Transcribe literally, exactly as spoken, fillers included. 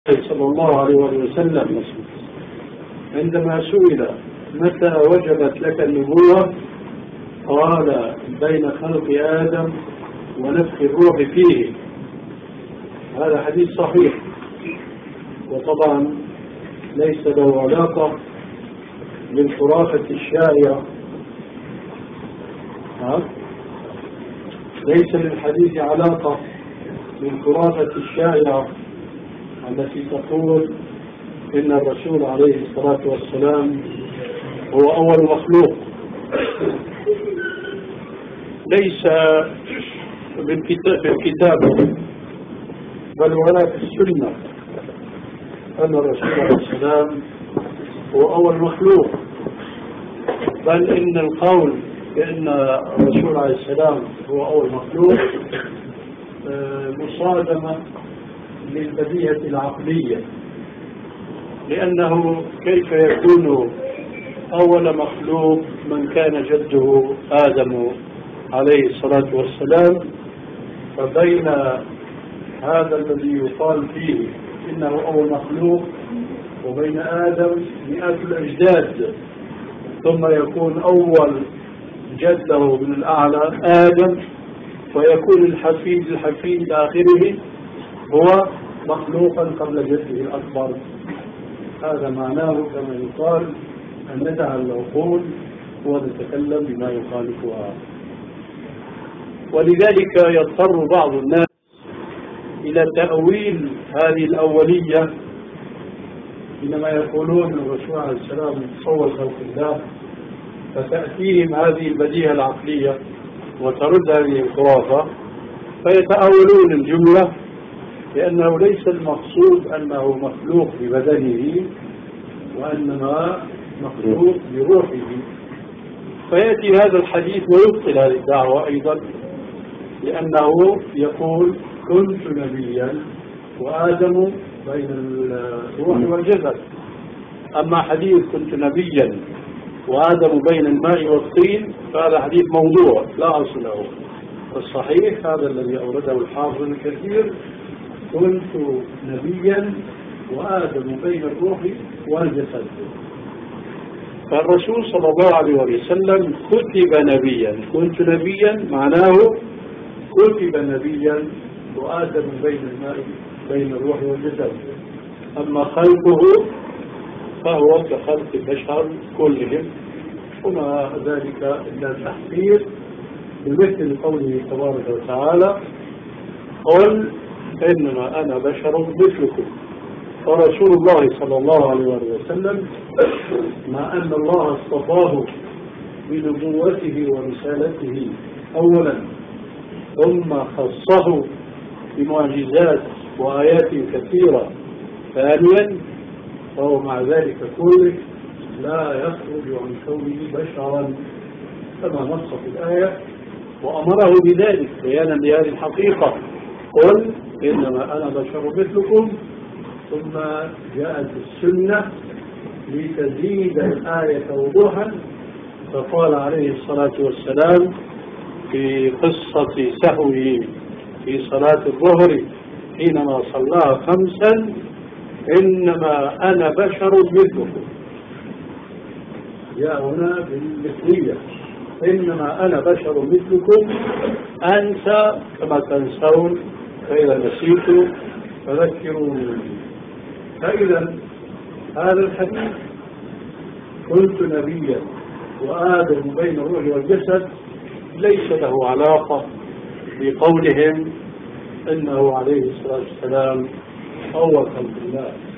صلى الله عليه وسلم عندما سئل متى وجبت لك النبوة قال بين خلق آدم ونفخ الروح فيه. هذا حديث صحيح، وطبعا ليس له علاقة بالخرافة الشائعة، ليس للحديث علاقة بالخرافة الشائعة التي تقول إن الرسول عليه الصلاة والسلام هو أول مخلوق. ليس بالكتاب بل ولا في السنة أن الرسول عليه السلام هو أول مخلوق، بل إن القول بأن الرسول عليه السلام هو أول مخلوق مصادمة للبديهة العقلية، لأنه كيف يكون أول مخلوق من كان جده آدم عليه الصلاة والسلام، فبين هذا الذي يقال فيه إنه أول مخلوق وبين آدم مئات الأجداد، ثم يكون أول جده من الأعلى آدم، ويكون الحفيد الحفيد إلى آخره هو مخلوقا قبل جده الأكبر. هذا معناه كما يقال أن ندع العقول ونتكلم بما يخالفها. ولذلك يضطر بعض الناس إلى تأويل هذه الأولية حينما يقولون الرسول عليه السلام أول خلق الله، فتأتيهم هذه البديهة العقلية وترد هذه الخرافة، فيتأولون الجملة لأنه ليس المقصود أنه مخلوق ببدنه، وإنما مخلوق بروحه. فيأتي هذا الحديث ويبطل هذه الدعوة أيضا، لأنه يقول كنت نبيا وآدم بين الروح والجسد. أما حديث كنت نبيا وآدم بين الماء والطين فهذا حديث موضوع لا أصل له. الصحيح هذا الذي أورده الحافظ الكثير، كنت نبيا وآدم بين الروح والجسد. فالرسول صلى الله عليه وسلم كتب نبيا، كنت نبيا معناه كتب نبيا وآدم بين الماء بين الروح والجسد. أما خلقه فهو كخلق البشر كلهم، وما ذلك إلا تحقير بمثل قوله تبارك وتعالى قل إنما أنا بشر مثلكم. فرسول الله صلى الله عليه وسلم مع أن الله اصطفاه بنبوته ورسالته أولا، ثم خصه بمعجزات وآيات كثيرة ثانيا، فهو مع ذلك كله لا يخرج عن كونه بشرا كما نص في الآية وأمره بذلك بيانا لهذه الحقيقة. قل إنما أنا بشر مثلكم، ثم جاءت السنة لتزيد الآية وضوحا، فقال عليه الصلاة والسلام في قصة سهوه في صلاة الظهر حينما صلاها خمسا إنما أنا بشر مثلكم، جاء هنا بالمثلية، إنما أنا بشر مثلكم أنسى كما تنسون فإذا نسيت فذكروني. فإذا هذا الحديث كنت نبيا وآدم بين الروح والجسد ليس له علاقة بقولهم إنه عليه الصلاة والسلام أول خلق الله.